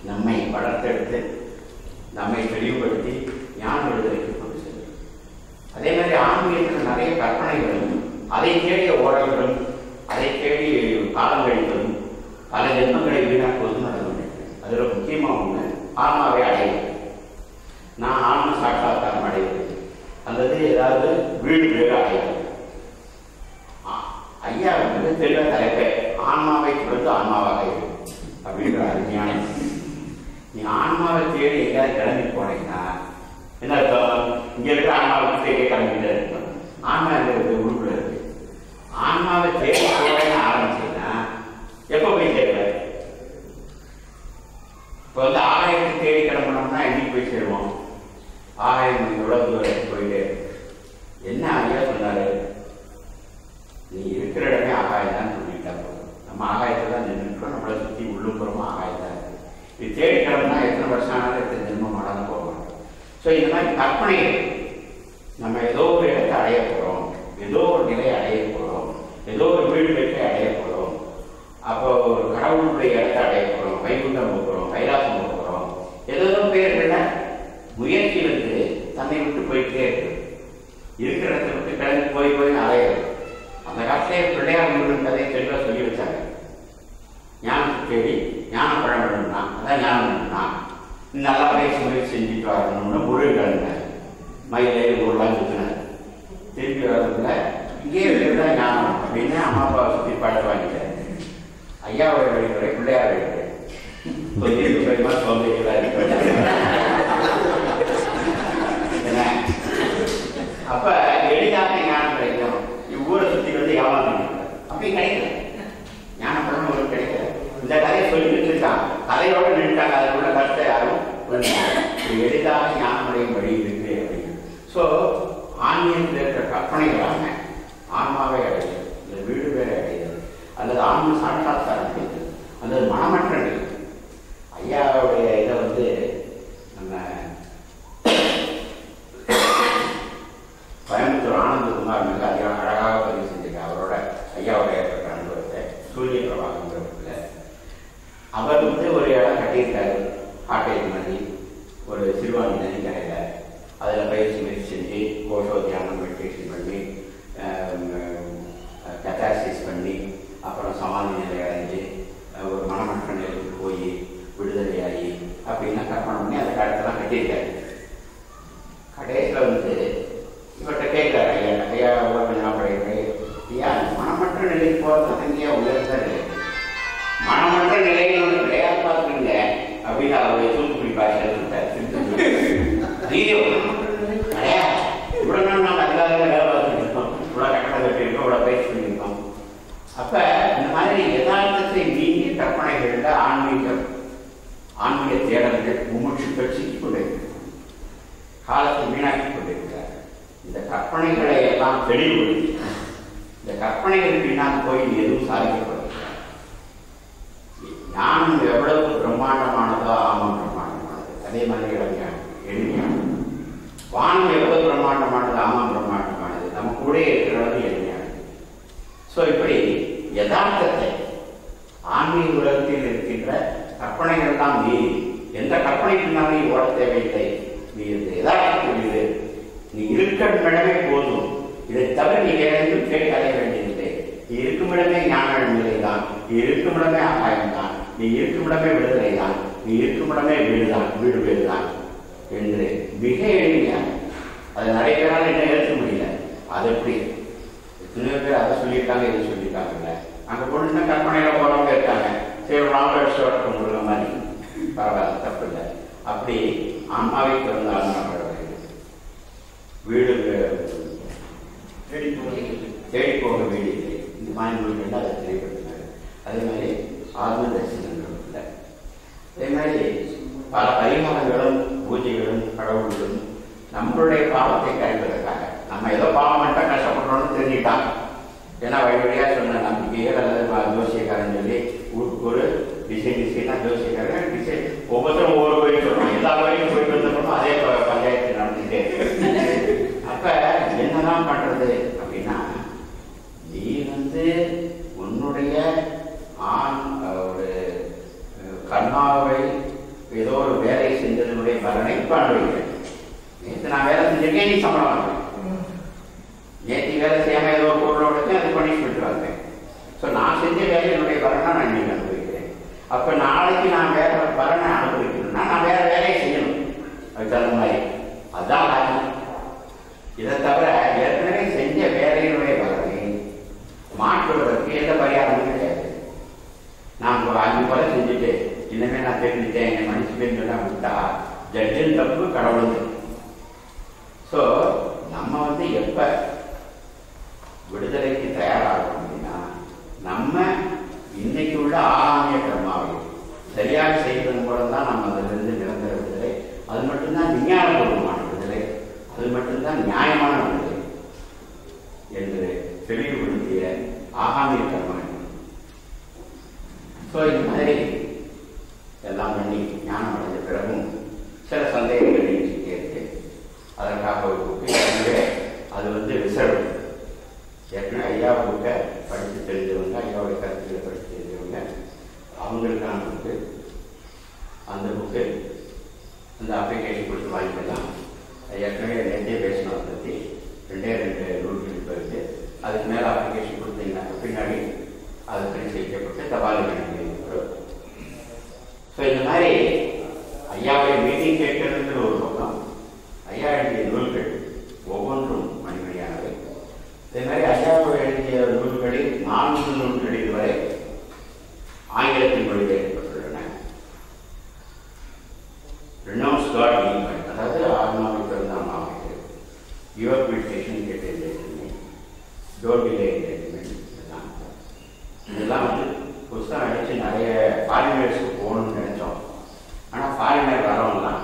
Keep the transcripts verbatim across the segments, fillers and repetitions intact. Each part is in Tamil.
நம்மை வளர்த்தெடுத்து நம்மை தெளிவுபடுத்தி ஞான விடுதலைக்கு கொண்டு செல்லும். அதே மாதிரி ஆன்மீகத்தில் நிறைய கற்பனைகளும் அதை தேடிய ஓடல்களும் அதை தேடி காலம் கழிப்பதும் பல ஜென்மங்களை வீணாக்குவதும் நடந்து கொண்டிருக்கிறது. அதில் முக்கியமாக ஒன்று ஆன்மாவை அடைவது. நான் ஆன்ம சாட்சாத்காரம் அடைவது அல்லது ஏதாவது வீடு வேறு அடைவது. ஐயா வந்து தெளிவ தலைப்பை ஆன்மாவை கொடுத்து ஆன்மாவாக இருக்கு அப்படின்ற அருமையான. நீ ஆன்மாவை தேடி எங்கேயாவது கிளம்பி போனீங்கன்னா என்ன அர்த்தம்? இங்க இருக்கிற ஆன்மாவை தேடி கிளம்பிட்டு இருக்கணும். ஆன்மா இருக்கிறது உறுப்புல இருக்கு. ஆன்மாவை தேடி போறேன்னு ஆரம்பிச்சீங்கன்னா எப்போ போய் தேவை? இப்போ வந்து ஆகாயத்தை தேடி கிளம்பணும்னா எங்கேயும் போய் சேருவோம். ஆகாயம் எவ்வளவு தூரம் போயிட்டு என்ன ஐயா சொன்னாரு? நீ இருக்கிற இடமே ஆகாயம் தான் சொல்லிட்டா போதும். நம்ம ஆகாயத்தை தான் நின்றுட்டோம். நம்மளை சுற்றி உள்ளுப்புறமா ஆகாயம் தான் இருக்கு. இது தேடி கிளம்புனா எத்தனை வருஷம் ஆனாலும் எத்தனை ஜென்மம் ஆனாலும் போக மாட்டோம். ஸோ இந்த மாதிரி கற்பனைகள் நம்ம ஏதோ ஒரு இடத்தை அடைய போகிறோம், ஏதோ ஒரு நிலையை அடைய போகிறோம், ஏதோ ஒரு வீடு பெற்றை அடைய போகிறோம், அப்போ ஒரு கடவுளுடைய இடத்தை அடைய போகிறோம், வைகுண்டம் போகிறோம், கைலாசம் போகிறோம், ஏதோ பேர்களை முயற்சியில் இருந்து தன்னை விட்டு போயிட்டே இருக்கு. இருக்கிற இடத்தை விட்டு கிளம்பி போய் போய் அலையிறது. அந்த காலத்திலே பிள்ளையார் முருகன் கதையை தெளிவாக சொல்லி வச்சாங்க. ஞானத்தை தேடி ஞானம் பழம் வேணும்னா அதான் ஞானம் வேணும்னா நல்லா வயசு முயற்சி செஞ்சுட்டு வரணும்னு முருகன் கலந்தார். மயிலே ஊர்லாம் சுற்றினார். திருப்பி வரதுல இங்கே இருக்கிறதா ஞானம் அப்படின்னு அம்மா அப்பாவை சுற்றி பாட்டு வாங்கிட்டார். ஐயாவோட வழிமுறை பிள்ளையார் வழிமுறை கொஞ்சம் பயமா சோம்பேறிகளாக இருக்கு. அப்ப எளிதாக ஞானம் கிடைக்கும். இவ்வூரை சுற்றி வந்து ஏமாந்து அப்படி கிடைக்கல. ஞான பழம் ஒரு கிடைக்கல. இந்த கதையை சொல்லிட்டு இருக்கான். கதையோட நின்றுட்டாங்க. அதுக்குள்ள கருத்தை யாரும் எளிதாக ஞானமுடையும் வழி இருக்கு அப்படின்னு. ஸோ ஆன்மீகத்தில் இருக்கிற கற்பனைகளாக ஆன்மாவை அடைகிறது, இந்த வீடு வேலை அடைகிறது, அல்லது ஆன்ம சாட்சாத்காரம் அடைகிறது, அல்லது மனமற்ற நிலை. ஐயாவுடைய இதை வந்து நம்ம கோயம்புத்தூர் ஆனந்தகுமார் மிக அதிக அழகாக பதிவு செஞ்சிருக்கார். அவரோட ஐயாவோட ஏற்பட்ட அனுபவத்தை சூரிய பிரபாகங்கிறதுல அவர் வந்து ஒரு இடம் கட்டியிருக்காரு. காட்டேஜ் மாதிரி ஒரு சிறுவாணி நதி கரையில் அதில் பயிற்சி முயற்சி செஞ்சு கோஷோ தியானம் மெடிடேஷன் பண்ணி கத்தாசிஸ் பண்ணி அப்புறம் சமாதி நிலை அடைஞ்சு ஒரு மனமற்ற நிலைக்கு போய் விடுதலையாகி அப்படின்னா கற்பனை பண்ணி அந்த காலத்தெல்லாம் கட்டியிருக்காரு. கடைசியில் வந்து இவர்கிட்ட கேட்குறாரு, ஐயா ஐயா ஞாபகம் ஐயா மனமற்ற நிலைக்கு போகிறது அங்கேயா உயர்ந்த நிலை, மனமற்ற நிலையில் வந்து விளையாட்டு பார்த்துருங்க அப்படின்னு அவருடைய தூத்துக்குடி பாஷையில் கிடையாது. இவ்வளோ நாள் நாங்கள் அதிகாரிகள் வேலை பார்த்துட்டு இருக்கோம், இவ்வளோ கட்டணம் கட்டியிருக்கோம், இவ்வளோ பயிற்சி பண்ணியிருக்கோம். அப்போ இந்த மாதிரி யதார்த்தத்தை நீங்கி கற்பனைகளில் ஆன்மீகம் ஆன்மீக தேடல்கள் மும்முட்சுக்கள் சிக்கிக் கொண்டிருக்கிறது. காலத்தை வீணாக்கி கொண்டிருக்கிறார். இந்த கற்பனைகளை எல்லாம் தெளிவுபடுத்தி இந்த கற்பனைகள் பின்னால் போய் எதுவும் சாதிக்கப்படுகிறார். ஞானம் எவ்வளவு பிரம்மாண்டமானதோ ஆமாம் பிரம்மாண்டமானது, அதே மாதிரி இளைஞானம் எளிமையானது. வானம் எவ்வளவு பிரம்மாண்டமானது ஆமாம் பிரம்மாண்டமானது, நம்ம கூட இருக்கிறது எளிமையானது. ஸோ இப்படி யதார்த்தத்தை ஆன்மீக உலகத்தில் இருக்கின்ற கற்பனைகள் தான் மீறி எந்த கற்பனைக்குனாலும் நீ ஓட தேவையில்லை. நீ இந்த யதார்த்தத்தில் நீ இருக்கிற இடமே போதும். இதை தவிர நீ எதையும் கேட்டு அடைய வேண்டியதில்லை. நீ இருக்கும் இடமே ஞான நிலை தான், நீ இருக்கும் இடமே ஆகாயம் தான், நீ இருக்கும் இடமே விடுதலை தான், நீ இருக்கும் இடமே வீடு தான், வீடு வீடு தான் என்று மிக எளிமையாக அதை நிறைய பேரால் என்ன ஏற்க முடியல. அது எப்படி எத்தனையோ பேர் அதை சொல்லியிருக்காங்க, இதை சொல்லியிருக்காங்கல்ல. அங்கே பொண்ணு கற்பனையில போறவங்க இருக்காங்க. சரி ராமேஸ்வரத்தை முருக மாதிரி பரவாயில்ல, தப்பு இல்லை. அப்படி அம்மாவை திறந்து ஆன்மாவோட வீடு தேடி போக தேடி போக வீடு இல்லை. இந்த மாதிரி நூல்கள் அதை தெளிவுபடுத்தினார். அதே மாதிரி ஆத்ம தரிசனங்கள் இல்லை. அதே மாதிரி பல பரிகாரங்களும் பூஜைகளும் கடவுள்களும் நம்மளுடைய பாவத்தை கழிப்பதற்காக நம்ம ஏதோ பாவம் பண்ணிட்டா கஷ்டப்படுறோம்னு தெரிஞ்சுட்டாங்க. ஏன்னா வழி வழியாக சொன்ன நம்பிக்கைகள் அல்லது ஜோசியக்காரன் சொல்லி ஊருக்கு ஒரு டிசைன் டிசைனாக ஜோசியக்காரன் டிசைன் ஒவ்வொருத்தரும் ஒவ்வொரு கோயில் சொல்கிறோம். எல்லா கோயிலும் போயிட்டு வந்தப்போ அதே பஞ்சாயத்து நடந்துகிட்டே இருக்கு. அப்போ என்னதான் பண்ணுறது அப்படின்னா, நீ வந்து உன்னுடைய ஆண் ஒரு கர்மாவை ஏதோ ஒரு வேலை செஞ்சதனுடைய பலனை இப்போ அனுபவிக்கிறேன். நேற்று நான் வேலை செஞ்சிருக்கேன், நீ சம்பளம் வாங்குறேன். நேற்று வேலை செய்யாமல் ஏதோ ஒரு பொருளை உடனே அது பனிஷ்மெண்ட் வாங்குறேன். ஸோ நான் செஞ்ச வேலையினுடைய பலனை நான் இன்னைக்கு அனுபவிக்கிறேன். அப்போ நாளைக்கு நான் வேற பலனை அனுபவிக்கணும்னா நான் வேற வேலையை செய்யணும். அது தகுந்த மாதிரி அதுதான் லாஜிக். இதை தவிர ஏற்கனவே செஞ்ச வேலையினுடைய பலனை மாற்றுவதற்கு எந்த பரிகாரமும் கிடையாது. நான் அஞ்சு கொலை செஞ்சுட்டு இனிமே நான் தெரிஞ்சுட்டேன் என்னை மன்னிச்சுப்பேன்னு சொன்னா விட்டா ஜட்ஜின் தப்பு கடவுளுக்கு. ஸோ நம்ம வந்து எப்ப விடுதலைக்கு தயாராகணும் அப்படின்னா நம்ம இன்னைக்கு உள்ள ஆகாமிய கர்மாவை சரியாக செய்வதன் மூலம் தான் நம்ம அதிலிருந்து நிரந்தர விடுதலை, அது மட்டும்தான் விஞ்ஞானபூர்வமான விடுதலை, அது மட்டும்தான் நியாயமான விடுதலை என்று தெளிவுபடுத்திய ஆகாமிய கர்மா. ஸோ இந்த மாதிரி எல்லாம் பண்ணி ஞானம் அடைஞ்ச பிறகும் சில சந்தேகங்கள் நீக்கிட்டே இருக்கு. அதற்காக ஒரு புக்கு ஏற்கனவே அது வந்து ரிசர்வ். ஏற்கனவே ஐயா புக்கை படித்து தெரிஞ்சவங்க, ஐயாவுடைய கருத்துக்களை படித்து தெரிஞ்சவங்க அவங்களுக்கான புக்கு. அந்த புக்கு அந்த அப்ளிகேஷன் கொடுத்து வாங்கிக்கலாம். ஏற்கனவே நேற்றே பேசணும் அதை பற்றி. ரெண்டே ரெண்டு நூல்கள் இப்போ இருக்குது. அதுக்கு மேலே அப்ளிகேஷன் கொடுத்தீங்கன்னா பின்னாடி அது பரிசீலிக்கப்பட்டு தபால் அனுப்பி. ஸோ இந்த மாதிரி ஐயாவுடைய மீட்டிங் கேட்கறதுங்கிற ஒரு பக்கம், ஐயா எழுதிய நூல்கள் ஒவ்வொன்றும் மணிமணியானவை. இதே மாதிரி ஐயாவை எழுதிய நூல்களில் நான்கு நூல்கள் இதுவரை ஆங்கிலத்தின் மொழிபெயர்க்கப்பட்டுள்ளன. ரினோன்ஸ் காட் மூவ்மெண்ட், அதாவது ஆத்மாவை பிறந்தான் மாவட்ட யுவர் மெடிடேஷன் கேட்டு எழுதியிருக்கீங்க, டோன்ட் டிலே என்டர்டைன்மெண்ட், இதெல்லாம் இதெல்லாம் வந்து புஸ்தகம் அடித்து நிறைய ஃபாரினர்ஸ்க்கு போகணும்னு நினைச்சோம். ஆனால் ஃபாரினர் வரவங்கலாம்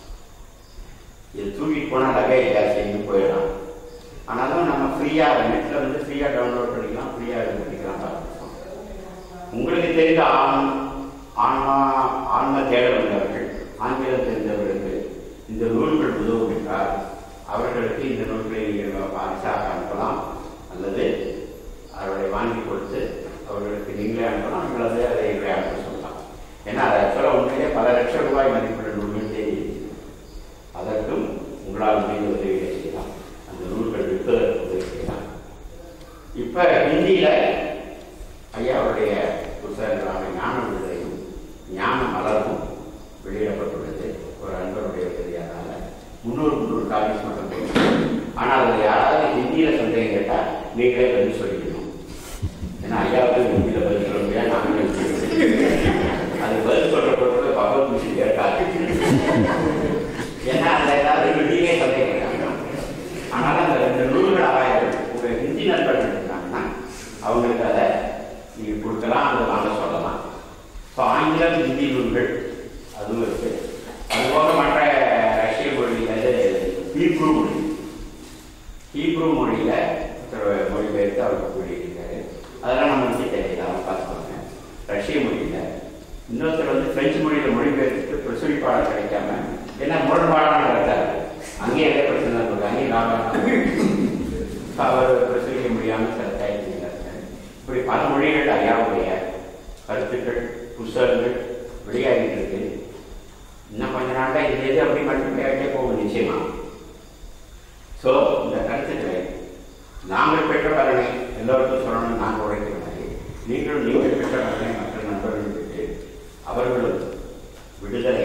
இது தூக்கிட்டு போனால் லகேஜ் ஜாஸ்தின்னு போயிடலாம். ஆனாலும் நம்ம ஃப்ரீயாக நெட்டில் வந்து ஃப்ரீயாக டவுன்லோட் பண்ணிக்கலாம், ஃப்ரீயாக இது பண்ணிக்கலாம் பார்த்துருக்கோம். உங்களுக்கு தெரிந்த ஆண் ஆன்மா ஆன்ம தேட வந்தவர்கள், ஆங்கிலம் தெரிந்தவர்களுக்கு இந்த நூல்கள் உதவும் என்றால் அவர்களுக்கு இந்த நூல்களை நீங்கள் பரிசாக அனுப்பலாம், அல்லது அவர்களை வாங்கி கொடுத்து அவர்களுக்கு நீங்களே அனுப்பலாம், நீங்களே அதை எங்களை அனுப்ப சொல்லலாம். ஏன்னா அது ஆக்சுவலாக உண்மையிலே பல லட்சம் ரூபாய் மதிப்புள்ள நூல்கள் தேடி. அதற்கும் உங்களால் முடிந்த உதவியை செய்யலாம், அந்த நூல்கள் விற்பதற்கு உதவி செய்யலாம். இப்போ ஹிந்தியில் ஐயாவுடைய புத்தகங்களான ஞான விடுதலையும் ஞான மலரும் வெளியிடப்பட்டுள்ளது. ஒரு அன்பருடைய உதவியானால முன்னூறு முன்னூறு காலேஜ் மட்டும் போயிடும். ஆனால் அதில் யாராவது ஹிந்தியில் சந்தேகம் கேட்டால் நீங்களே பதில் சொல்லிக்கணும். ஏன்னா ஐயாவுக்கு ஹிந்தியில் பதில் சொல்ல முடியாது, நாங்களே அது பதில் சொல்ற பொருட்களை பகவத் மிஷன் கேட்காது. ஏன்னா அந்த ஏதாவது ஹிந்தியே சந்தேகம் கேட்காங்க. ஆனால் அந்த ரெண்டு நூல்கள் ஆராய்கள் உங்கள் ஹிந்தி நண்பர்கள் இருந்தாங்கன்னா அவங்களுக்கு அதை நீங்கள் கொடுக்கலாம், அதை வாங்க சொல்லலாம். ஸோ ஆங்கிலம் ஹிந்தி நூல்கள் அதுவும் இருக்கு. அதுபோக மற்ற ரஷ்ய மொழியில் ஹீப்ரூ மொழி ஹீப்ரூ மொழியில் மொழிபெயர்த்து அவருக்கு கூடியிருக்காரு. அதெல்லாம் நம்ம வந்து தெரியல, அவங்க பார்த்துக்கோங்க. ரஷ்ய மொழியில் இன்னொருத்தர் வந்து பிரெஞ்சு மொழியில் மொழிபெயர்த்து பிரசுரிப்பாளர் கிடைக்காம என்ன முரண்பாடான கருத்தாரு, அங்கேயே எதே பிரச்சனை இருக்கு, அங்கேயும் லாபம் அவர் பிரசுரிக்க முடியாமல் சில தயாரிக்கிறார்கள். இப்படி பல மொழிகள் ஐயாவுடைய கருத்துக்கள் புத்தகங்கள் வெளியாகிட்டு இருக்கு. இன்னும் கொஞ்ச நாள்ல இது எது அப்படி மட்டும் கேட்டே போகும் நிச்சயமா. ஸோ இந்த கருத்துக்களை நாங்கள் பெற்ற பலனை எல்லோருக்கும் சொல்லணும்னு நாங்கள் உழைக்கிற மாதிரி நீங்களும் நீங்கள் பெற்ற பலனை மற்ற நண்பர்கள் பெற்று அவர்களும் விடுதலை